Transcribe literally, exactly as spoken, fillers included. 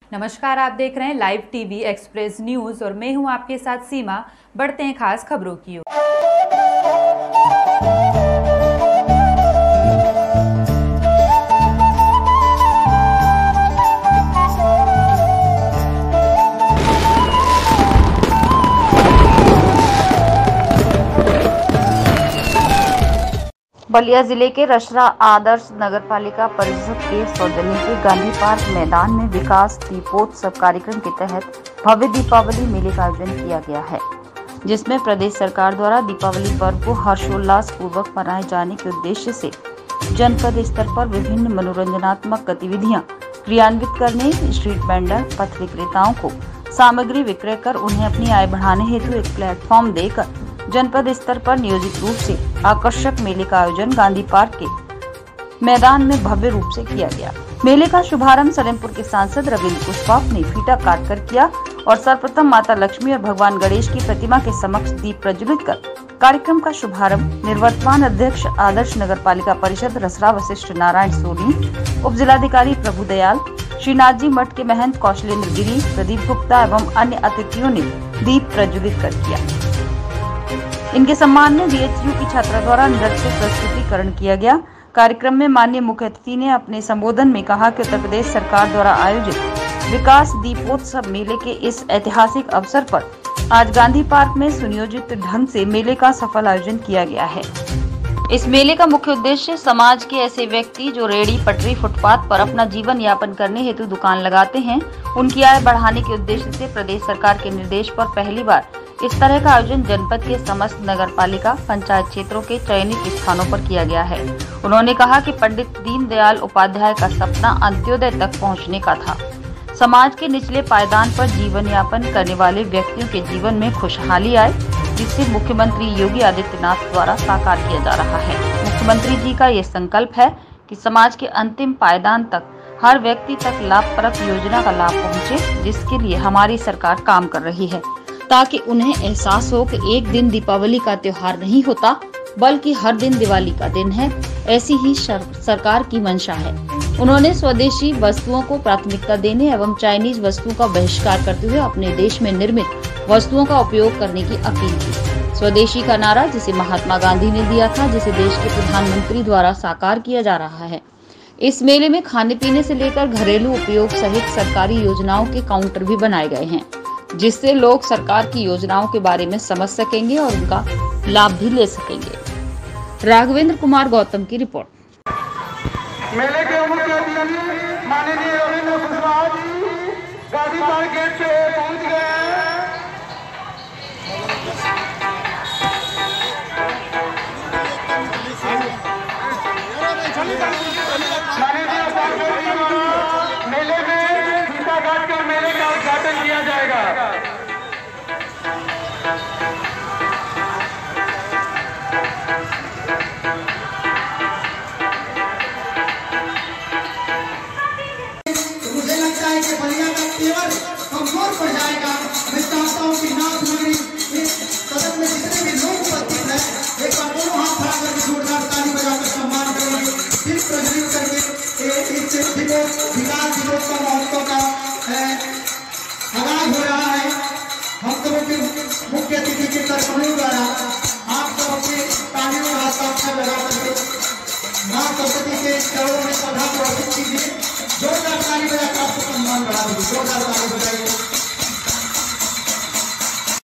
नमस्कार, आप देख रहे हैं लाइव टीवी एक्सप्रेस न्यूज और मैं हूं आपके साथ सीमा। बढ़ते हैं खास खबरों की ओर। बलिया जिले के रसरा आदर्श नगर पालिका परिषद के सौजन्य के गांधी पार्क मैदान में विकास दीपोत्सव कार्यक्रम के तहत भव्य दीपावली मेले का आयोजन किया गया है, जिसमें प्रदेश सरकार द्वारा दीपावली पर्व को हर्षोल्लास पूर्वक मनाए जाने के उद्देश्य से जनपद स्तर पर विभिन्न मनोरंजनात्मक गतिविधियां क्रियान्वित करने, स्ट्रीट वेंडर, पथ विक्रेताओं को सामग्री विक्रय कर उन्हें अपनी आय बढ़ाने हेतु एक प्लेटफॉर्म देकर जनपद स्तर पर नियोजित रूप से आकर्षक मेले का आयोजन गांधी पार्क के मैदान में भव्य रूप से किया गया। मेले का शुभारंभ सलेमपुर के सांसद रविंद्र कुशवाहा ने फीता काटकर किया और सर्वप्रथम माता लक्ष्मी और भगवान गणेश की प्रतिमा के समक्ष दीप प्रज्वलित कर कार्यक्रम का शुभारंभ निवर्तमान अध्यक्ष आदर्श नगर पालिका परिषद रसरा वशिष्ठ नारायण सोनी, उप जिलाधिकारी प्रभु दयाल, श्रीनाथ जी मठ के महंत कौशलेंद्र गिरी, प्रदीप गुप्ता एवं अन्य अतिथियों ने दीप प्रज्वलित कर किया। इनके सम्मान में बीएचयू की छात्रा द्वारा नृत्य प्रस्तुतिकरण किया गया। कार्यक्रम में माननीय मुख्य अतिथि ने अपने संबोधन में कहा कि उत्तर प्रदेश सरकार द्वारा आयोजित विकास दीपोत्सव मेले के इस ऐतिहासिक अवसर पर आज गांधी पार्क में सुनियोजित ढंग से मेले का सफल आयोजन किया गया है। इस मेले का मुख्य उद्देश्य समाज के ऐसे व्यक्ति जो रेहड़ी पटरी फुटपाथ पर अपना जीवन यापन करने हेतु दुकान लगाते हैं, उनकी आय बढ़ाने के उद्देश्य से प्रदेश सरकार के निर्देश पर पहली बार इस तरह का आयोजन जनपद के समस्त नगर पालिका पंचायत क्षेत्रों के चयनित स्थानों पर किया गया है। उन्होंने कहा कि पंडित दीनदयाल उपाध्याय का सपना अंत्योदय तक पहुंचने का था। समाज के निचले पायदान पर जीवन यापन करने वाले व्यक्तियों के जीवन में खुशहाली आए, जिसे मुख्यमंत्री योगी आदित्यनाथ द्वारा साकार किया जा रहा है। मुख्यमंत्री जी का ये संकल्प है कि समाज के अंतिम पायदान तक हर व्यक्ति तक लाभप्रद योजना का लाभ पहुँचे, जिसके लिए हमारी सरकार काम कर रही है, ताकि उन्हें एहसास हो कि एक दिन दीपावली का त्योहार नहीं होता, बल्कि हर दिन दिवाली का दिन है। ऐसी ही सरकार की मंशा है। उन्होंने स्वदेशी वस्तुओं को प्राथमिकता देने एवं चाइनीज वस्तुओं का बहिष्कार करते हुए अपने देश में निर्मित वस्तुओं का उपयोग करने की अपील की। स्वदेशी का नारा जिसे महात्मा गांधी ने दिया था, जिसे देश के प्रधानमंत्री द्वारा साकार किया जा रहा है। इस मेले में खाने पीने से लेकर घरेलू उपयोग सहित सरकारी योजनाओं के काउंटर भी बनाए गए हैं, जिससे लोग सरकार की योजनाओं के बारे में समझ सकेंगे और उनका लाभ भी ले सकेंगे। राघवेंद्र कुमार गौतम की रिपोर्ट। मेले के मुख्य अतिथि माननीय रविंद्र कुशवाहा जी गांधी पार्क गेट से पहुंच गए हैं। माननीय सांसद द्वारा मेले में फीता काटकर मेले का उद्घाटन किया जाएगा। मुझे लगता है कि बलिया का तेवर कमजोर पड़ जाएगा। मैं चाहता हूँ कि नाथ नगरी इस सदन में जितने भी लोग उपस्थित हैं, एक बार दोनों हाथ खड़ा करके जोरदार ताली बजाकर सम्मान करेंगे, फिर प्रज्वलित करके इस विकास दिवस का महोत्सव का आगाज हो रहा है। हम सबों के मुख्य अतिथि के तर्पणों द्वारा आप सब अपने तालियों का हस्ताक्षर लगा करके माँ सरस्वती के चरणों में श्रद्धा प्रदर्शित कीजिए। जोरदार ताली बजाकर आपको सम्मान बढ़ा दीजिए। जोरदार ताली बजाइए।